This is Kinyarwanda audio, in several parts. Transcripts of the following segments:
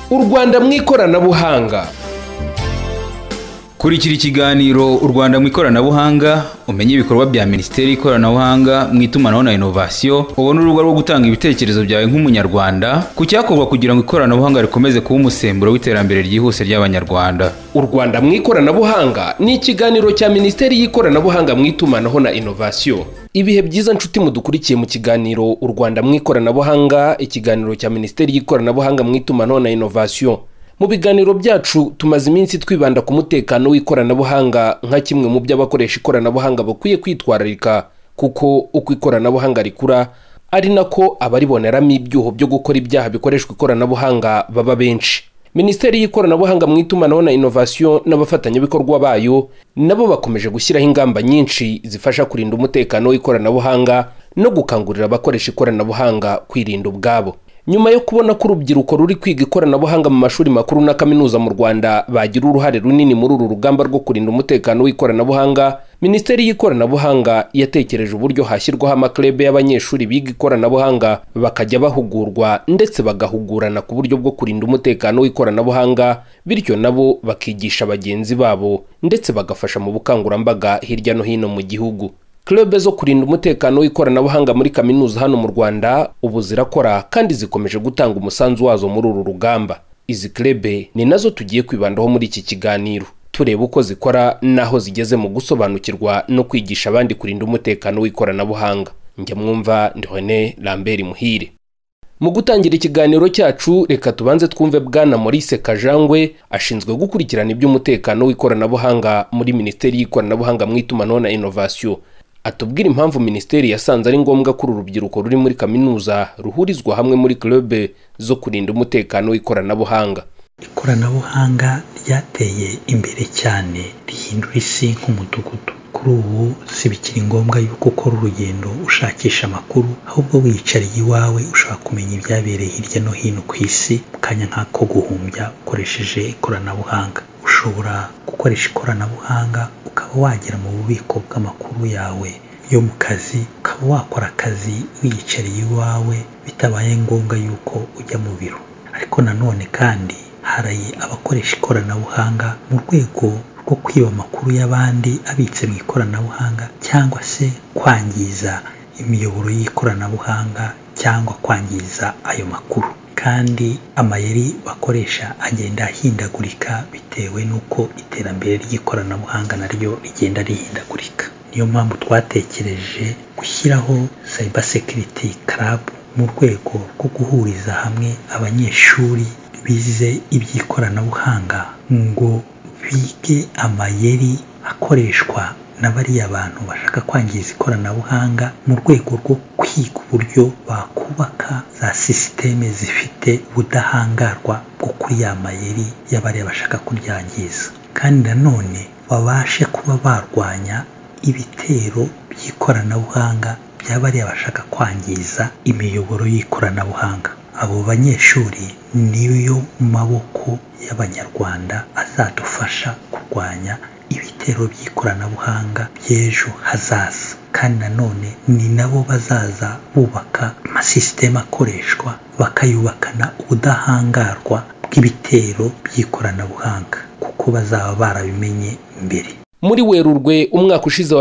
U Rwanda mu ikoranabuhanga. Kurikira ikiganiro U Rwanda mu ikoranabuhanga, umenye ibikorwa bya Minisiteri y'Ikoranabuhanga mu itumanaho na innovation, ubone urubuga rwo gutanga ibitekerezo byawe nk'umunyarwanda ku cyakorwa kugira ngo ikoranabuhanga rikomeze kuba umusemburo w'iterambere ryihuse ry'abanyarwanda. U Rwanda mu ikoranabuhanga ni ikiganiro cya Minisiteri y'Ikoranabuhanga mu itumanaho na innovation. Ibihe byiza nshuti mudukurikiye mu kiganiro U Rwanda mu ikoranabuhanga, ikiganiro cya Minisiteri y'Ikoranabuhanga mu itumanaho na innovation. Mu biganiro byacu tumaze iminsi twibanda ku mutekano w'ikoranabuhanga nka kimwe mu by'abakoresha ikoranabuhanga bakwiye kwitwararika, kuko uko ikoranabuhanga rikura ari nako abariboneramo ibyuho byo gukora ibyaha bikoreshwa ikoranabuhanga baba benshi. Minisiteri y'Ikoranabuhanga mu itumanaho na innovation n'abafatanyabikorwa bayo nabo bakomeje gushyiraho ingamba nyinshi zifasha kurinda umutekano w'ikoranabuhanga no gukangurira abakoresha ikoranabuhanga kwirinda ubwabo. Nyuma yo kubona ko urubyiruko ruri kwiga ikoranabuhanga mu mashuri makuru na kaminuza mu Rwanda bagira uruhare runini muri uru rugamba rwo kurinda umutekano w'ikoranabuhanga, Minisiteri y'Ikoranabuhanga yatekereje uburyo hashyirwaho amaklebe y'abanyeshuri biga ikoranabuhanga bakajya bahugurwa ndetse bagahugurana ku buryo bwo kurinda umutekano w'ikoranabuhanga, bityo nabo bakigisha bagenzi babo ndetse bagafasha mu bukangurambaga hirya no hino mu gihugu. Club zo kurinda umutekano w'ikoranabuhanga muri kaminuza hano mu Rwanda ubu zirakora kandi zikomeje gutanga umusanzu wazo muri uru rugamba. Izi club ni nazo tugiye kwibandaho muri iki kiganiro, tureba uko zikora naho zigeze mu gusobanukirwa no kwigisha abandi kurinda umutekano w'ikoranabuhanga. Njye mwumva ndi René Lambert Muhire. Mu gutangira ikiganiro cyacu, reka tubanze twumve Bwana Maurice Kajangwe ashinzwe gukurikirana iby'umutekano w'ikoranabuhanga muri Minisiteri y'Ikoranabuhanga mu itumanaho na innovation. Atubwira impamvu Minisiteri yasanze ari ngombwa ko urubyiruko ruri muri kaminuza ruhurizwa hamwe muri club zo kurinda umutekano w'ikoranabuhanga. Ikoranabuhanga ryateye imbere cyane, rihindura isi nk'umudugudu. Kuri ubu si bikiri ngombwa yuko ukora urugendo ushakisha amakuru, ahubwo wiyicariye iwawe ushobora kumenya ibyabereye hirya no hino ku isi mu kanya nk'ako guhumbya ukoresheje ikoranabuhanga. Ushobora gukoresha ikoranabuhanga ukaba wagera mu bubiko bw'amakuru yawe yo mu kazi, ukaba wakora akazi wiyicariye iwawe bitabaye ngombwa yuko ujya mu biro. Ariko nanone kandi hari abakoresha ikoranabuhanga mu rwego rwo kwiba amakuru y'abandi abitse mu ikoranabuhanga, cyangwa se kwangiza imiyoboro y'ikoranabuhanga cyangwa kwangiza ayo makuru. Kandi amayeri bakoresha agenda ahindagurika bitewe n'uko iterambere ry'ikoranabuhanga naryo rigenda rihindagurika. Niyo mpamvu twatekereje gushyiraho Cyber Security Club mu rwego rwo guhuriza hamwe abanyeshuri bize iby'ikoranabuhanga ngo bige amayeri akoreshwa na bariya bantu bashaka kwangiza ikoranabuhanga, mu rwego rwo kwiga uburyo bakubaka za sisiteme zifite ubudahangarwa bwo kuri ya mayeri y'abariya bashaka kuryangiza, kandi nanone babashe kuba barwanya ibitero by'ikoranabuhanga by'abariya bashaka kwangiza imiyoboro y'ikoranabuhanga. Abo banyeshuri niyo maboko y'Abanyarwanda azadufasha kurwanya ibitero by'ikoranabuhanga by'ejo hazaza, kandi nanone ni nabo bazaza bubaka amasisiteme akoreshwa, bakayubakana ubudahangarwa bw'ibitero by'ikoranabuhanga kuko bazaba barabimenye mbere. Muri Werurwe umwaka ushize wa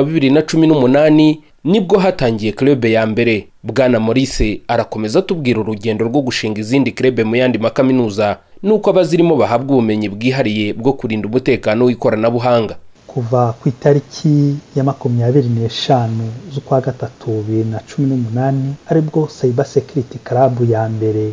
2018 nibwo hatangiye club ya mbere. Bwana Maurice arakomeza tubwira urugendo rwo gushinga izindi club mu yandi makaminuza nuko abazirimo bahabwa ubumenyi bwihariye bwo kurinda umutekano w'ikoranabuhanga. Kuva ku itariki ya 25 z'ukwa gatatu 2018 aribwo Cyber Security Club ya mbere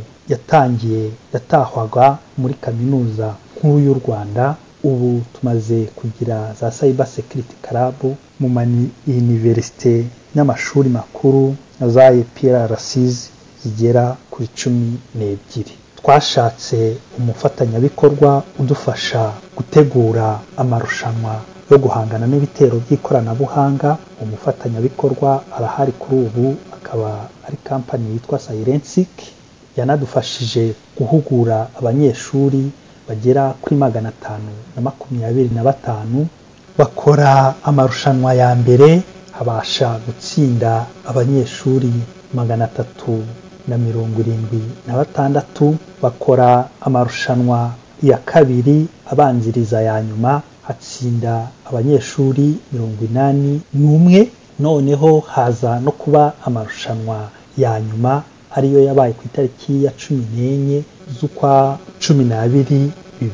yatahwaga muri kaminuza nkuru y'u Rwanda. Ubu tumaze kugira za Cyber Security Club mu universite n'amashuri makuru na za PRCs zigera kuri 12. Twashatse umufatanyabikorwa udufasha gutegura amarushanwa yo guhangana n'ibitero by'ikoranabuhanga. Umufatanyabikorwa arahari kuri ubu, akaba ari company yitwa Silensic. Yanadufashije guhugura abanyeshuri bagera kuri 525 bakora amarushanwa ya mbere, habasha gutsinda abanyeshuri 176 bakora amarushanwa ya kabiri abanziriza ya nyuma hatsinda abanyeshuri 81. Noneho haza no kuba amarushanwa ya nyuma ariyo yabaye ku itariki ya 14 z'ukwa 12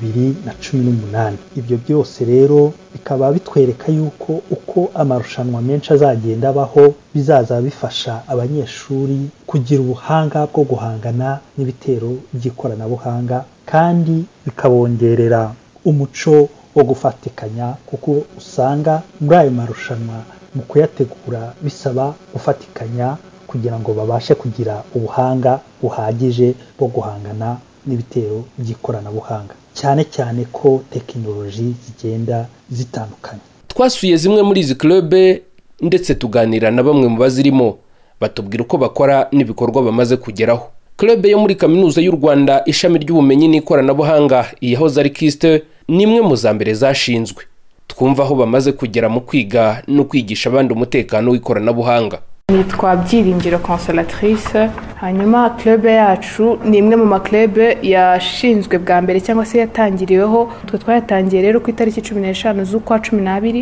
2018. Ibyo byose rero bikaba bitwereka yuko uko amarushanwa menshi azagenda abaho bizaza bifasha abanyeshuri kugira ubuhanga bwo guhangana n'ibitero by'ikoranabuhanga, kandi bikabongerera umuco wo gufatikanya, kuko usanga muri ayo marushanwa mu kuyategura bisaba gufatikanya kugira ngo babashe kugira ubuhanga buhagije bwo guhangana n'ibitero by'ikoranabuhanga, cyane cyane ko tekinoloji zigenda zitandukanye. Twasuye zimwe muri izi club ndetse tuganira na bamwe mu bazirimo, batubwira uko bakora n'ibikorwa bamaze kugeraho. Club yo muri Kaminuza y'u Rwanda ishami ry'ubumenyi n'ikoranabuhanga iyahoze ari KIST ni imwe mu za mbere zashinzwe. Twumva aho bamaze kugera mu kwiga no kwigisha abandi umutekano w'ikoranabuhanga. Nitwa Byiringiro Consolatrice. Hanyuma club yacu ni imwe mu maklub yashinzwe bwa mbere cyangwa se yatangiriweho. Twe twayatangiye rero ku itariki 15 z'ukwa 12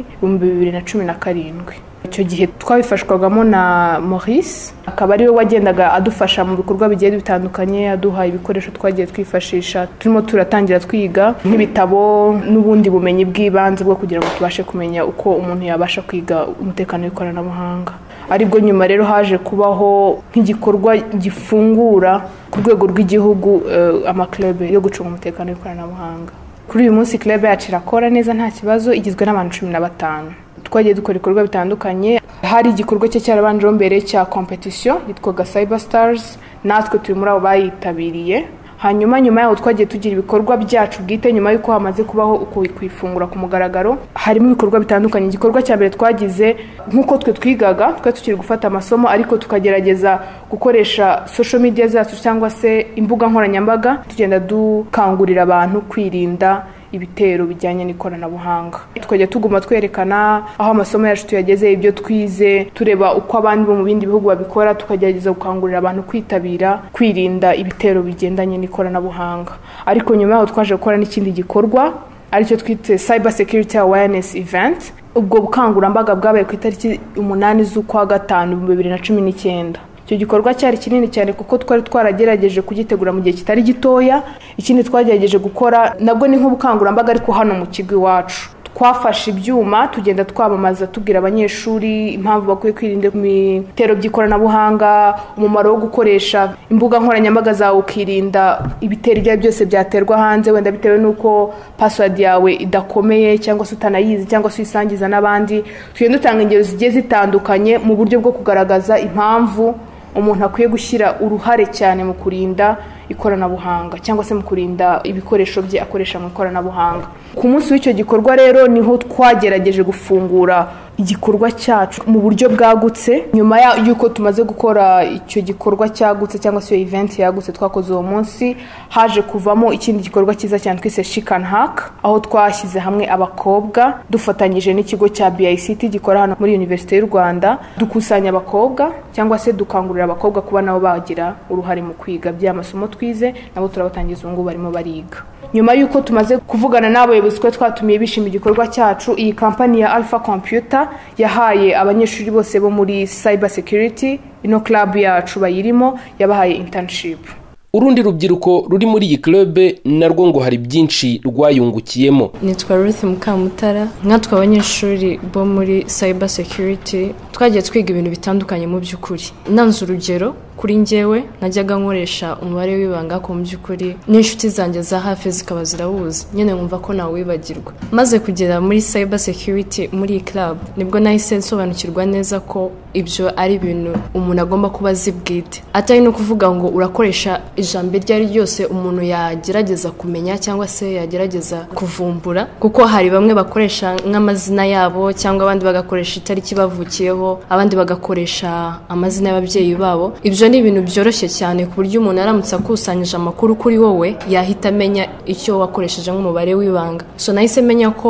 2017. Icyo gihe twabifashwagamo na Maurice, akaba ari we wagendaga adufasha mu bikorwa bigiye bitandukanye, aduha ibikoresho twagiye twifashisha turimo turatangira twiga nk'ibitabo n'ubundi bumenyi bw'ibanze bwo kugira ngo tubashe kumenya uko umuntu yabasha kwiga umutekano w'ikoranabuhanga. Aribwo nyuma rero haje kubaho nk'igikorwa gifungura ku rwego rw'igihugu amaklub yo gucunga umutekano w'ikoranabuhanga. Kuri uyu munsi club yacu irakora neza nta kibazo, igizwe n'abantu 15. Twagiye dukora ibikorwa bitandukanye. Hari igikorwa cye cyarabanjeho mbere cya competition yitwaga Cyber Stars, natwe turi muri abo bayitabiriye. Hanyuma yaho twagiye tugira ibikorwa byacu bwite nyuma yuko hamaze kubaho uko kwifungura ku mugaragaro. Harimo ibikorwa bitandukanye. Igikorwa cya mbere twagize nkuko twe twigaga, tukiri gufata amasomo ariko tukagerageza gukoresha social media zacu cyangwa se imbuga nkoranyambaga, tugenda dukangurira abantu kwirinda ibitero bijyanye n'ikoranabuhanga. Tukajya tuguma twerekana aho amasomo yacu tuyageze, ibyo twize, tureba uko abandi bo mu bindi bihugu babikora, tukagerageza gukangurira abantu kwitabira kwirinda ibitero bigendanye n'ikoranabuhanga. Ariko nyuma yaho twaje gukora n'ikindi gikorwa aricyo twite Cyber Security Awareness Event. Ubwo bukangurambaga bwabaye ku itariki 8 z'ukwa 5 2019. Icyo gikorwa cyari kinini cyane kuko twari twarageregeje kugitegura mu gihe kitari gitoya. Ikindi twagerageje gukora nabwo ni nk'ubukangurambaga ariko hano mu kigo iwacu. Twafashe ibyuma tugenda twabamaza tubwira abanyeshuri impamvu bakwiye kwirinda ibitero by'ikoranabuhanga, umumaro wo gukoresha imbuga nkoranyambaga zawe ukirinda ibitero ibyo byose byaterwa hanze, wenda bitewe nuko password yawe idakomeye cyangwa se utanayizi cyangwa se isangiza n'abandi. Tugenda dutanga ingero zigiye zitandukanye mu buryo bwo kugaragaza impamvu umuntu akwiye gushyira uruhare cyane mu kurinda ikoranabuhanga cyangwa se mu kurinda ibikoresho bye akoresha mu ikoranabuhanga. Ku munsi w'icyo gikorwa rero niho twagerageje gufungura igikorwa cyacu mu buryo bwagutse. Nyuma y'uko tumaze gukora icyo gikorwa cyagutse cyangwa se event yagutse twakoze uwo munsi, haje kuvamo ikindi gikorwa cyiza cyane twise Chic and Hack, aho twashyize hamwe abakobwa dufatanyije n'ikigo cya BICT gikora hano muri University y'u Rwanda, dukusanya abakobwa cyangwa se dukangurira abakobwa kuba nabo bagira uruhare mu kwiga by'amasomo twize, nabo turabatangiza ngo barimo bariga. Nyuma y'uko tumaze kuvugana n'abayobozi ko twatumiye bishimira igikorwa cyacu, iyi company ya Alpha Computer yahaye abanyeshuri bose bo muri Cyber Security, ino club yacu bayirimo, yabahaye internship. Urundi rubyiruko ruri muri iyi club narwo ngo hari byinshi rwayungukiyemo. Nitwa Ruth Mukamutara, nkatwe abanyeshuri bo muri Cyber Security twagiye twiga ibintu bitandukanye mu by'ukuri. Nanze urugero kuri njyewe najyaga nkoresha umubare w'ibanga ko mu by'ukuri n'inshuti zanjye za hafi zikaba zirawuzi, nyene nkumva ko nawe wibagirwa. Maze kugera muri Cyber Security muri club nibwo nahise nsobanukirwa neza ko ibyo ari ibintu umuntu agomba kuba zibwite, atari no kuvuga ngo urakoresha ijambo ryari ryose umuntu yagerageza kumenya cyangwa se yagerageza kuvumbura, kuko hari bamwe bakoresha nk'amazina yabo cyangwa abandi bagakoresha itariki bavukiyeho, abandi bagakoresha amazina y'ababyeyi babo. Ibyo ni ibintu byoroshye cyane ku buryo umuntu aramutse akusanyije amakuru kuri wowe yahita amenya icyo wakoresheje nk'umubare w'ibanga. So nahise menya ko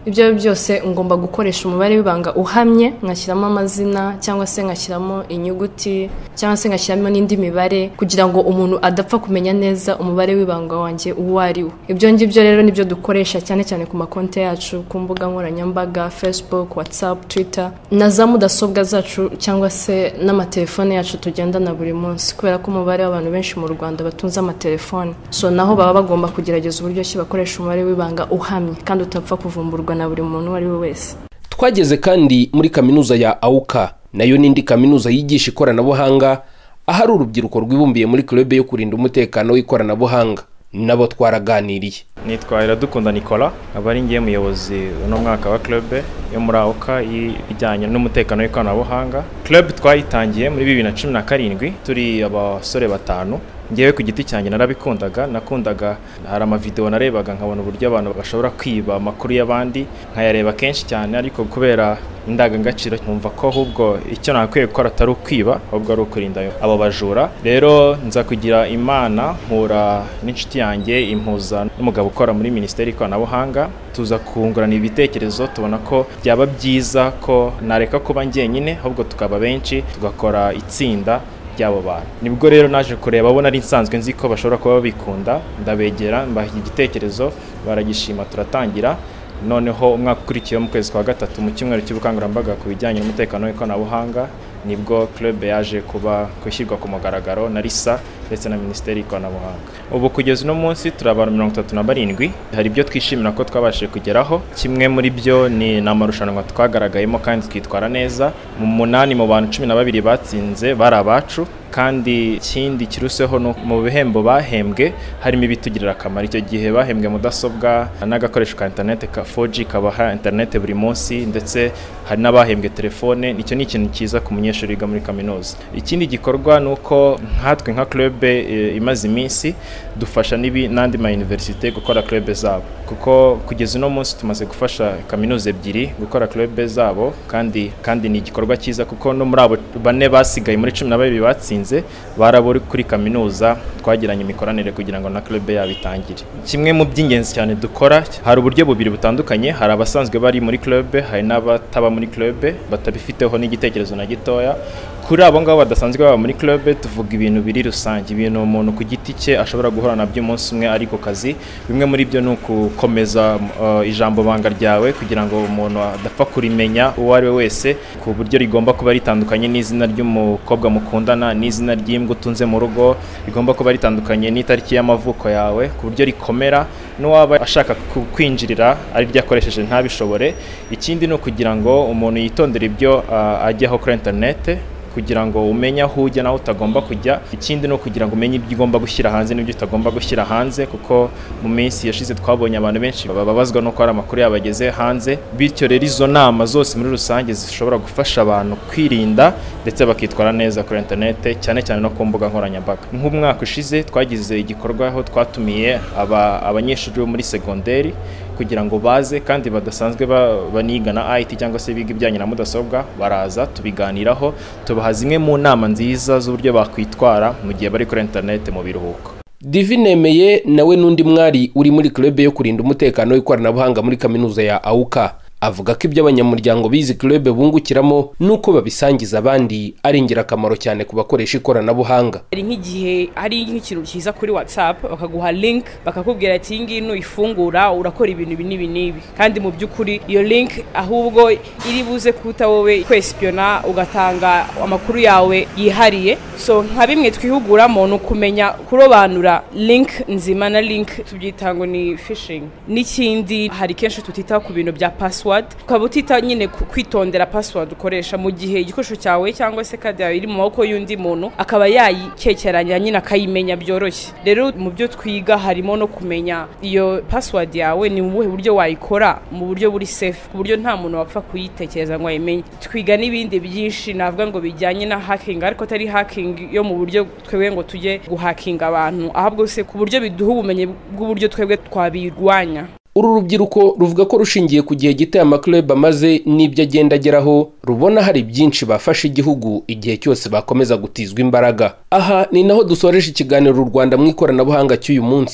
ibyo byose ngomba gukoresha umubare w'ibanga uhamye, nkashyiramo amazina cyangwa se nkashyiramo inyuguti cyangwa se nkashyiramo n'indi mibare kugira ngo umuntu adapfa kumenya neza umubare w'ibanga wanjye uwo ari wo. Ibyo ngibyo rero nibyo dukoresha cyane cyane ku makonti yacu ku mbuga nkoranyambaga, Facebook, WhatsApp, Twitter na za mudasobwa zacu cyangwa se n'amatelefone yacu tugendana buri munsi, kubera ko umubare w'abantu benshi mu Rwanda batunze amatelefone, so naho baba bagomba kugerageza uburyo ki bakoresha umubare w'ibanga uhamye kandi utapfa kuvumburwa na buri muntu uwo ari we wese. Twageze kandi muri kaminuza ya AUCA, nayo n'indi kaminuza yigisha ikoranabuhanga, ahari urubyiruko rwibumbiye muri club yo kurinda umutekano w'ikoranabuhanga. Nabo twaraganiriye. Nitwa Iradukunda Nicolas, abari ngiye muyobozi uno mwaka wa club yo muri AUCA ibijyanye n'umutekano w'ikoranabuhanga. Club twayitangiye muri 2017 turi abasore batanu. Ngewe ku giti cyanjye nakundaga hari amavideo narebaga nkabona uburyo abantu bashobora kwiba amakuru y'abandi, nkayareba kenshi cyane, ariko kubera indangagaciro nkumva ko ahubwo icyo nakwiye gukora atari ukwiba ahubwo ari ukurinda abo bajura. Rero nza kugira imana mpura n'inshuti yanjye impuza n'umugabo ukora muri Minisiteri y'Ikoranabuhanga, tuza kungurana ibitekerezo, tubona ko byaba byiza ko nareka kuba njyenyine ahubwo tukaba benshi tugakora itsinda byabo bantu. Nibwo rero naje kureba abona ari nsanzwe nzi ko bashobora kuba babikunda, ndabegera mbaha igitekerezo, baragishima, turatangira. Noneho umwaka ukurikiye mu kwezi kwa gatatu mu cyumweru cy'ubukangurambaga ku bijyanye n'umutekano w'ikoranabuhanga nibwo club yaje kuba gushyirwa ku mugaragaro na RISA ndetse na Minisiteri y'Ikoranabuhanga. Ubu kugeza no munsi turabara 37. Hari ibyo twishimira ko twabashije kugeraho. Kimwe muri byo ni namarushanwa twagaragayemo kandi twitwara neza. Mu 8 mu bantu 12 batsinze bari abacu, kandi ikindi kiruseho no mu bihembo bahembwe harimo ibitugirira akamaro. Icyo gihe bahembwe mudasobwa n'agakoresho ka internet ka 4G kabaha internet buri munsi, ndetse hari n'abahembwe telefone. Nicyo ni ikintu cyiza ku munyeshuri wiga muri kaminuza. Ikindi gikorwa nuko nkatwe nka club imaze iminsi dufasha n'andi ma university gukora club zabo, kuko kugeza no munsi tumaze gufasha kaminuza 2 gukora club zabo, kandi ni igikorwa cyiza kuko no muri abo 4 basigaye muri 12 batsinze baraburi kuri kaminuza twagiranye imikoranire kugira ngo na club yabo itangire. Kimwe mu by'ingenzi cyane dukora, hari uburyo bubiri butandukanye, hari abasanzwe bari muri club, hari n'abataba muri club batabifiteho n'igitekerezo na gitoya. Kuri abo ngabo badasanzwe baba muri club tuvuga ibintu biri rusange, ibintu umuntu ku giti cye ashobora guhura nabyo umunsi umwe ari ku kazi. Bimwe muri byo ni ukukomeza ijambo banga ryawe kugira ngo umuntu adapfa kurimenya uwo ari we wese, ku buryo rigomba kuba ritandukanye n'izina ry'umukobwa mukundana, n'izina ry'imbwa utunze mu rugo, rigomba kuba ritandukanye n'itariki y'amavuko yawe, ku buryo rikomera n'uwaba ashaka kwinjirira ari ryo akoresheje ntabishobore. Ikindi ni ukugira ngo umuntu yitondere ibyo ajyaho kuri internet, kugira ngo umenye aho ujya naho utagomba kujya. Ikindi no kugira ngo umenye ibyo ugomba gushyira hanze n'ibyo utagomba gushyira hanze, kuko mu minsi yashize twabonye abantu benshi bababazwa no kwara amakuru yabageze hanze. Bityo rero izo nama zose muri rusange zishobora gufasha abantu kwirinda ndetse bakitwara neza kuri internet, cyane cyane no ku mbuga nkoranyambaga. Nk'umwaka ushize twagize igikorwa aho twatumiye abanyeshuri bo muri segonderi kugira ngo baze kandi badasanzwe baniga na IT cyangwa se biga ibijyanye na mudasobwa, baraza tubiganiraho, tubaha zimwe mu nama nziza z'uburyo bakwitwara mu gihe bari kuri internet mu biruhuko. Divinemeye nawe n'undi mwari uri muri club yo kurinda umutekano w'ikoranabuhanga muri kaminuza ya AUCA avuga ko ibyo abanyamuryango bizi club bungukiramo nuko babisangiza abandi ari ingirakamaro cyane ku bakoresha ikoranabuhanga. Ari nk'igihe hari nk'ikintu cyiza kuri WhatsApp bakaguha link bakakubwira ati ngino ifungura urakora ibintu binibi, kandi mu by'ukuri iyo link ahubwo iri buze kuta wowe kwespiona ugatanga amakuru yawe yihariye. So nka bimwe twihuguramo no kumenya kurobanura link nzima na link tubyita ngo ni phishing. N'ikindi hari kenshi tutita ku bintu bya password, ukabutita nyine kwitondera password ukoresha mu gihe igikoresho cyawe cyangwa se kadi yawe iri mu maboko y'undi muntu akaba yayikekeranya nyine akayimenya byoroshye. Rero mu byo twiga harimo no kumenya iyo password yawe ni ubuhe buryo wayikora mu buryo buri safe, ku buryo nta muntu wapfa kuyitekereza ngo ayimenye. Twiga n'ibindi byinshi navuga ngo bijyanye na hacking, ariko atari hacking yo mu buryo twebwe ngo tujye guhackinga abantu, ahubwo se ku buryo biduha ubumenyi bw'uburyo twebwe twabirwanya. Uru rubyiruko ruvuga ko rushingiye ku gihe gito y'amaklub amaze n'ibyo agenda ageraho, rubona hari byinshi bafasha igihugu igihe cyose bakomeza gutizwa imbaraga. Aha ni naho dusoreje ikiganiro u Rwanda mu ikoranabuhanga cy'uyu munsi.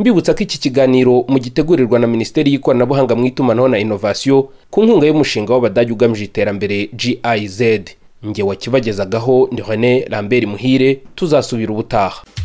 mbibutsa ko iki kiganiro mu gitegurirwa na Minisiteri y'Ikoranabuhanga mu Itumanaho na Innovation ku nkunga y'umushinga w'Abadage ugamije iterambere GIZ. Nge wakibagezagaho ni René Lambert Muhire, tuzasubira ubutaha.